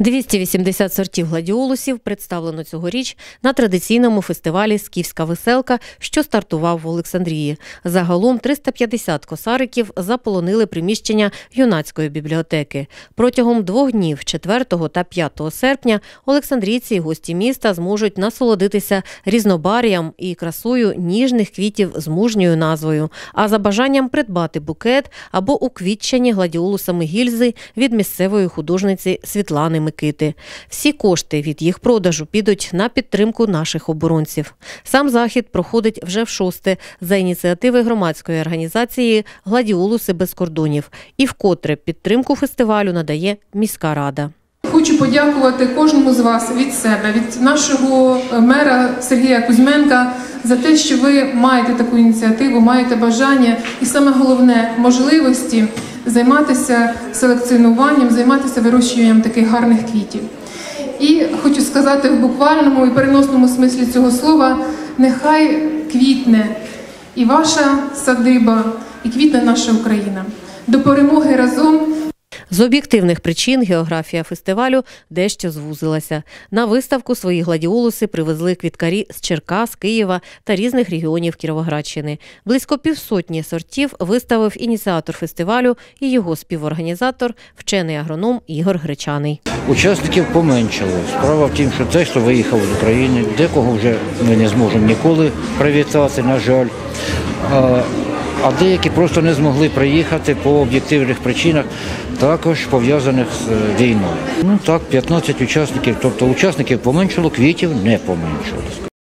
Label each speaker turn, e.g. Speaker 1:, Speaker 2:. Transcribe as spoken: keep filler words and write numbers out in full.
Speaker 1: двісті вісімдесят сортів гладіолусів представлено цьогоріч на традиційному фестивалі «Скіфська веселка», що стартував в Олександрії. Загалом триста п'ятдесят косариків заполонили приміщення юнацької бібліотеки. Протягом двох днів, четвертого та п'ятого серпня, олександрійці і гості міста зможуть насолодитися різнобар'ям і красою ніжних квітів з мужньою назвою, а за бажанням придбати букет або уквітчені гладіолусами гільзи від місцевої художниці Світлани Микити. Всі кошти від їх продажу підуть на підтримку наших оборонців. Сам захід проходить вже в шосте за ініціативи громадської організації «Гладіолуси без кордонів». І вкотре підтримку фестивалю надає міська рада.
Speaker 2: Хочу подякувати кожному з вас від себе, від нашого мера Сергія Кузьменка за те, що ви маєте таку ініціативу, маєте бажання і, саме головне, можливості займатися селекціонуванням, займатися вирощуванням таких гарних квітів. І хочу сказати в буквальному і переносному смислі цього слова, нехай квітне і ваша садиба, і квітне наша Україна. До перемоги разом!
Speaker 1: З об'єктивних причин географія фестивалю дещо звузилася. На виставку свої гладіолуси привезли квіткарі з Черкас, Києва та різних регіонів Кіровоградщини. Близько півсотні сортів виставив ініціатор фестивалю і його співорганізатор, вчений агроном Ігор Гречаний.
Speaker 3: Учасників поменшало. Справа в тім, що те, хто виїхав з України, декого вже ми не зможемо ніколи привітати, на жаль. А деякі просто не змогли приїхати по об'єктивних причинах, також пов'язаних з війною. Ну так, п'ятнадцять учасників, тобто учасників поменшало, квітів не поменшало.